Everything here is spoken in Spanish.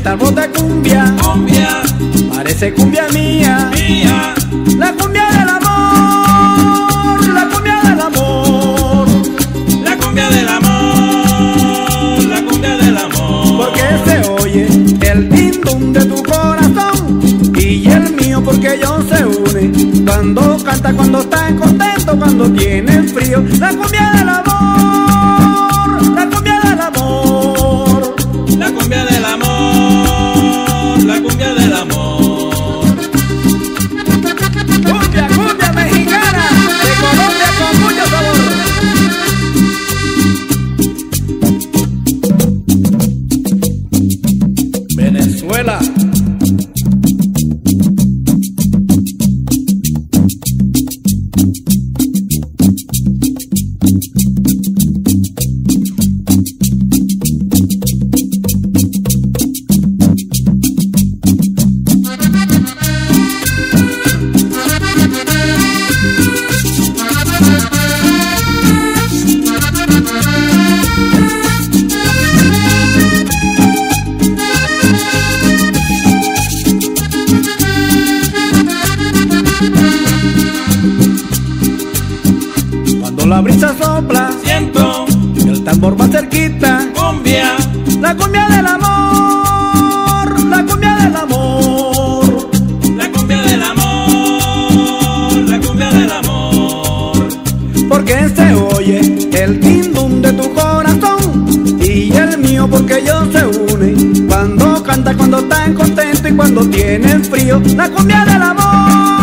esta voz de cumbia, cumbia, parece cumbia mía, mía, la cumbia del amor, la cumbia del amor, la cumbia del amor, la cumbia del amor. porque se oye el din-dum de tu corazón y el mío porque ellos se unen cuando canta, cuando están contentos, cuando tienen frío, la cumbia del amor, la cumbia del amor, la cumbia del amor, la cumbia del amor. cumbia, cumbia mexicana de Colombia con mucho sabor. Venezuela. Cuando la brisa sopla, Siento el tambor va cerquita, cumbia, la cumbia del amor, la cumbia del amor, la cumbia del amor, la cumbia del amor. porque se oye el din-dum de tu corazón y el mío porque ellos se unen cuando canta, cuando están contentos y cuando tienen frío, la cumbia del amor.